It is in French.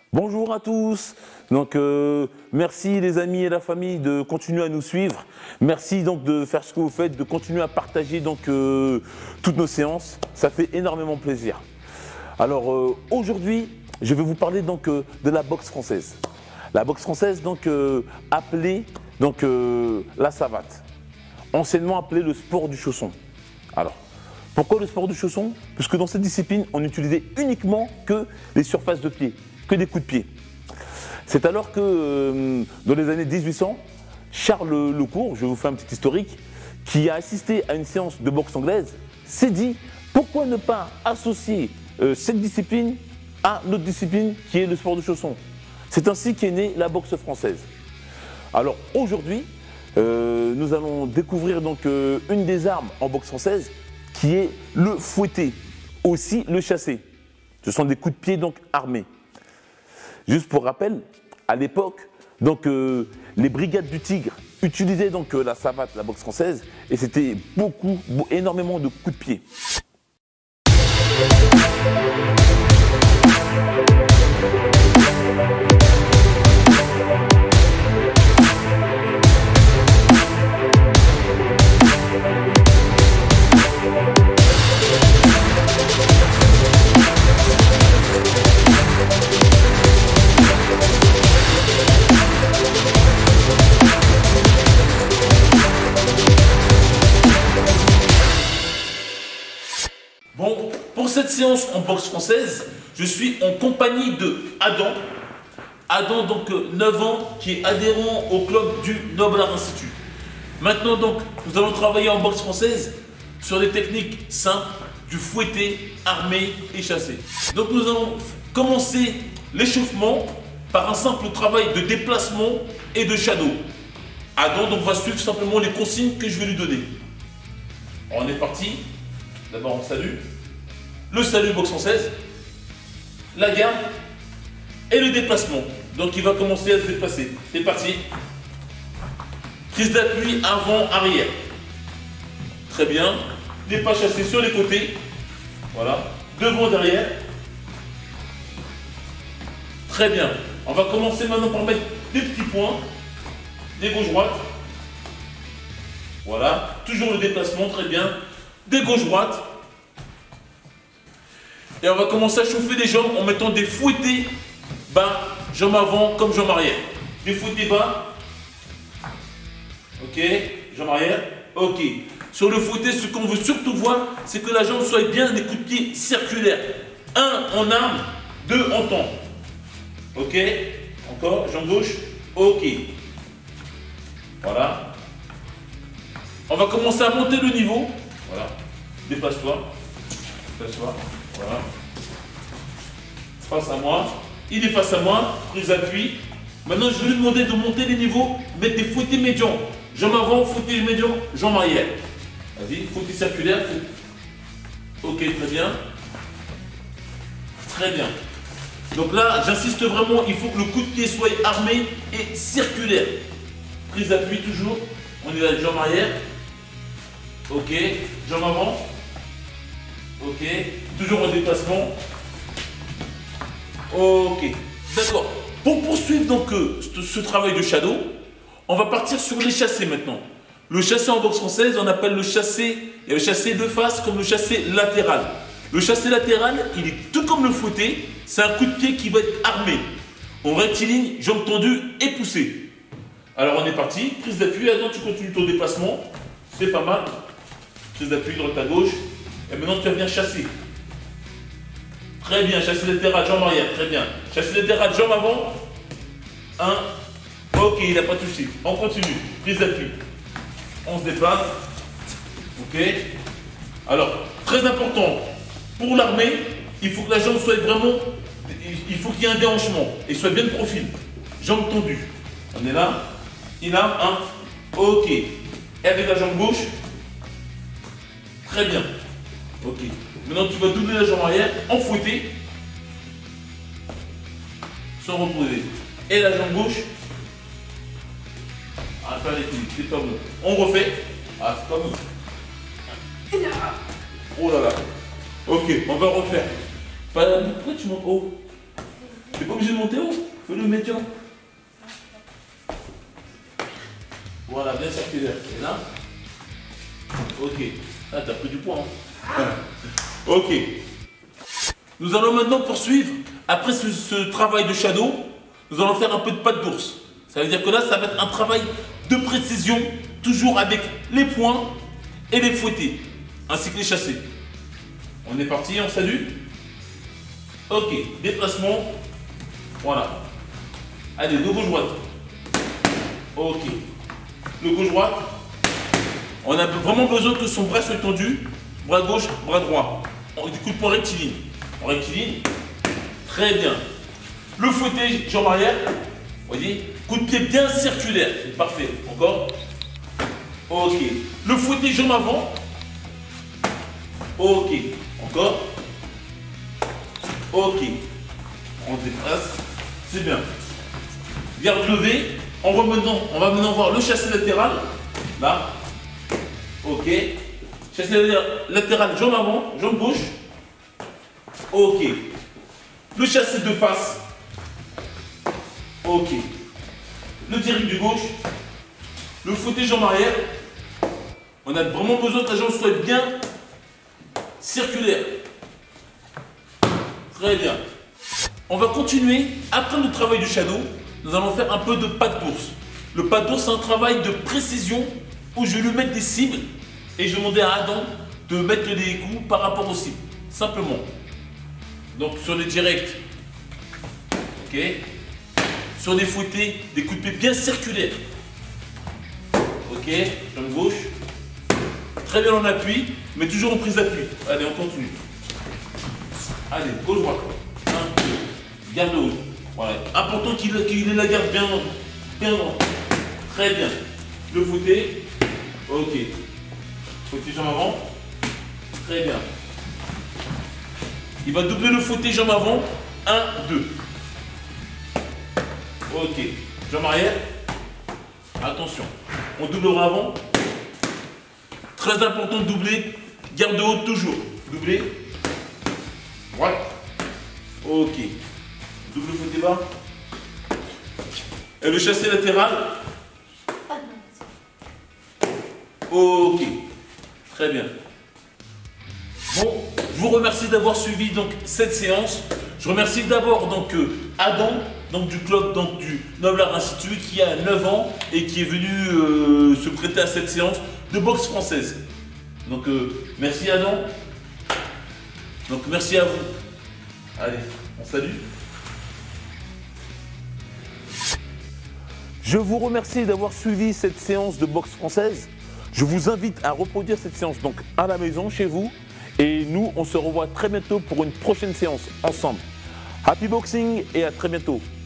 Bonjour à tous. Donc merci les amis et la famille de continuer à nous suivre. Merci donc de faire ce que vous faites, de continuer à partager donc toutes nos séances. Ça fait énormément plaisir. Alors aujourd'hui, je vais vous parler donc de la boxe française. La boxe française donc appelée donc la savate, anciennement appelée le sport du chausson. Alors pourquoi le sport du chausson? Puisque dans cette discipline, on n'utilisait uniquement que les surfaces de pied, que des coups de pied. C'est alors que dans les années 1800, Charles Lecourt, je vous fais un petit historique, qui a assisté à une séance de boxe anglaise, s'est dit pourquoi ne pas associer cette discipline à notre discipline qui est le sport du chausson. C'est ainsi qu'est née la boxe française. Alors aujourd'hui, nous allons découvrir donc une des armes en boxe française qui est le fouetté, aussi le chassé. Ce sont des coups de pied donc armés. Juste pour rappel, à l'époque, donc les brigades du Tigre utilisaient donc la savate, la boxe française, et c'était énormément de coups de pied. Bon, pour cette séance en boxe française, je suis en compagnie de Adam. Adam, donc 9 ans, qui est adhérent au club du Noble Art Institute. Maintenant, donc, nous allons travailler en boxe française sur des techniques simples, du fouetté, armé et chassé. Donc, nous allons commencer l'échauffement par un simple travail de déplacement et de shadow. Adam donc, va suivre simplement les consignes que je vais lui donner. On est parti. D'abord, on salue. Le salut boxe française, la garde et le déplacement. Donc, il va commencer à se déplacer. C'est parti. Prise d'appui avant, arrière. Très bien. Des pas chassés sur les côtés. Voilà. Devant, derrière. Très bien. On va commencer maintenant par mettre des petits points. Des gauches-droites. Voilà. Toujours le déplacement. Très bien. Des gauches-droites. Et on va commencer à chauffer les jambes en mettant des fouettés bas, jambes avant comme jambes arrière. Des fouettés bas. Ok, jambes arrière. Ok. Sur le fouetté, ce qu'on veut surtout voir, c'est que la jambe soit bien des coups de pied circulaires. 1 en arme, 2 en temps. Ok. Encore, jambe gauche. Ok. Voilà. On va commencer à monter le niveau. Voilà. Déplace-toi. Déplace-toi. Voilà. Face à moi. Il est face à moi. Prise d'appui. Maintenant, je vais lui demander de monter les niveaux. Mettre des fouettés médians. Jambes avant, fouettés médians, jambes arrière. Vas-y, fouetté circulaire. Ok, très bien. Très bien. Donc là, j'insiste vraiment, il faut que le coup de pied soit armé et circulaire. Prise d'appui toujours. On est là, jambes arrière. Ok, jambes avant. Ok, toujours en déplacement. Ok, d'accord. Pour poursuivre donc ce travail de shadow, on va partir sur les chassés maintenant. Le chassé en boxe française, on appelle le chassé, il y a le chassé de face comme le chassé latéral. Le chassé latéral, il est tout comme le fouetté, c'est un coup de pied qui va être armé. On rectiligne, jambes tendues et poussées. Alors on est parti, prise d'appui, maintenant tu continues ton déplacement, c'est pas mal. Prise d'appui droite à gauche. Et maintenant, tu vas venir chasser. Très bien, chassé latéral, jambe arrière, très bien. Chassé latéral, jambe avant. 1. Ok, il n'a pas touché. On continue. Prise d'appui. On se déplace. Ok. Alors, très important, pour l'armée, il faut que la jambe soit vraiment. Il faut qu'il y ait un déhanchement et soit bien de profil. Jambe tendue. On est là. Il a 1. Ok. Et avec la jambe gauche. Très bien. Ok. Maintenant, tu vas doubler la jambe arrière en fouetté. Sans reposer. Et la jambe gauche. Ah, pas l'équilibre, c'est pas bon. On refait. Ah, c'est pas bon. Oh là là. Ok, on va refaire. Pourquoi tu montes haut? T'es pas obligé de monter haut. Fais-le médian. Voilà, bien circulaire. Et là. Ok. Ah, t'as pris du poids. Hein. Ok. Nous allons maintenant poursuivre. Après ce travail de shadow, nous allons faire un peu de patte d'ours. Ça veut dire que là, ça va être un travail de précision, toujours avec les poings et les fouettés, ainsi que les chassés. On est parti, on salue. Ok, déplacement. Voilà. Allez, le gauche-droite. Ok. Le gauche-droite. On a vraiment besoin que son bras soit tendu. Bras gauche, bras droit. Du coup de poing rectiligne. On rectiligne. Très bien. Le fouetté, jambe arrière. Vous voyez, coup de pied bien circulaire. C'est parfait. Encore. Ok. Le fouetté, jambe avant. Ok. Encore. Ok. On déplace. C'est bien. Garde levée. On va maintenant voir le chassé latéral. Là. Ok. Chassé latéral, jambe avant, jambe gauche. Ok. Le chassé de face. Ok. Le direct du gauche. Le fouetté jambe arrière. On a vraiment besoin que la jambe soit bien circulaire. Très bien. On va continuer. Après le travail du shadow, nous allons faire un peu de patte d'ours. Le patte d'ours, c'est un travail de précision où je vais lui mettre des cibles et je vais demander à Adam de mettre les coups par rapport aux cibles. Simplement. Donc sur les directs. Ok. Sur les fouettés, des coups de pied bien circulaires. Ok. Jambe gauche. Très bien en appui, mais toujours en prise d'appui. Allez, on continue. Allez, gauche droite. 1, 2. Garde haut. Voilà. Important qu'il ait la garde bien droite. Très bien. Le fouetté. Ok. Fouetté jambe avant. Très bien. Il va doubler le fouetté jambe avant. 1, 2. Ok. Jambe arrière. Attention. On doublera avant. Très important de doubler. Garde haute toujours. Doubler. Droite. Ok. Double fouetté bas. Et le chassé latéral. Ok. Très bien. Bon, je vous remercie d'avoir suivi donc cette séance. Je remercie d'abord donc Adam, donc du club du Noble Art Institute, qui a 9 ans et qui est venu se prêter à cette séance de boxe française. Donc merci Adam. Donc merci à vous. Allez, on salue. Je vous remercie d'avoir suivi cette séance de boxe française. Je vous invite à reproduire cette séance donc à la maison, chez vous. Et nous, on se revoit très bientôt pour une prochaine séance ensemble. Happy boxing et à très bientôt.